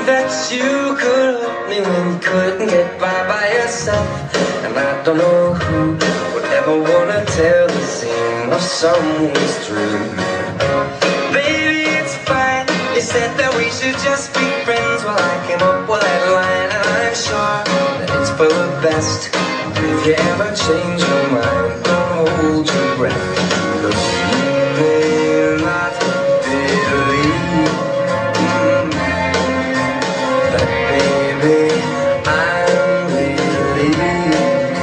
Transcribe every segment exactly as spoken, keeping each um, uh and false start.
that you could hurt me when you couldn't get by by yourself. And I don't know who would ever wanna tell the scene of someone's dream. Baby, it's fine. You said that we should just be friends. Well, I came up with that line, and I'm sure that it's for the best. If you ever change your mind, don't hold your breath. Cause you may not believe mm, that, baby, I'm relieved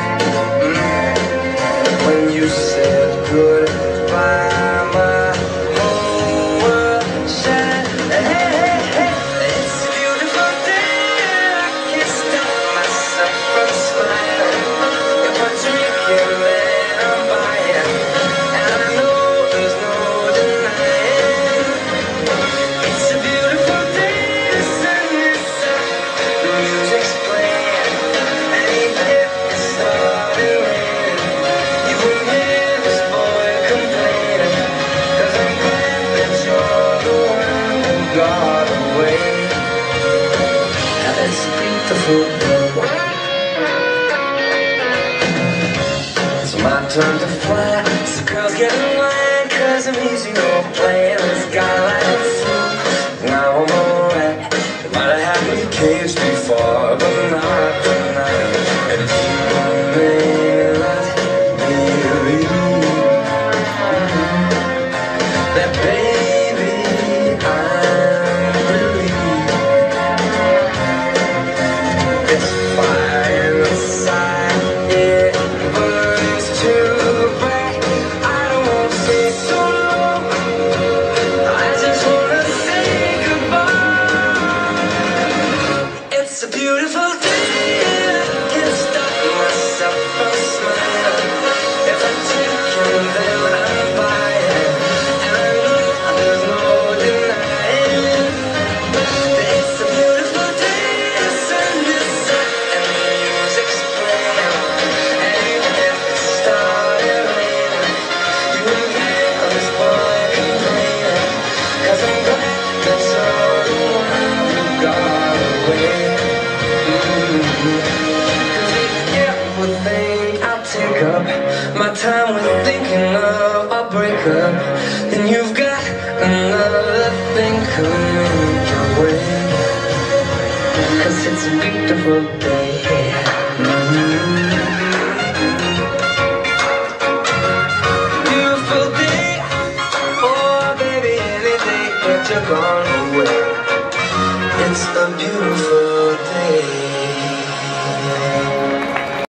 mm, when you said goodbye. My whole world shined. Hey, hey, hey, it's a beautiful day. I can't stop myself from smiling. Puerto Rican man, I'm buying, and I know there's no denying. It's a beautiful day, the sun is up, the music's playing, and even if it started raining, you won't hear this boy complaining. Cause I'm glad that you're the one who got away. Now it's a beautiful day. My turn to fly, so girls get in line, cause I'm easy no playing this guy like fool. Now I'm alright, they might have had me caged before, but not tonight. And you may not believe that, baby, I'm relieved. It's fire inside, yeah, but too bright. I don't want to stay so long. I just wanna say goodbye. It's a beautiful day, and I can't stop myself from smiling. If I take you, then I'm buying, and I know there's no denying. It's a beautiful day, the sun is up, and the music's playing, and even if it's started raining, you won't hear this boy complaining. Cause I'm glad that you're the one who got away. Mm-hmm. Cause if everything I take up my time with thinking of a breakup, then you've got another thing coming your way. Cause it's a beautiful day. Mm-hmm. You're gone away. It's a beautiful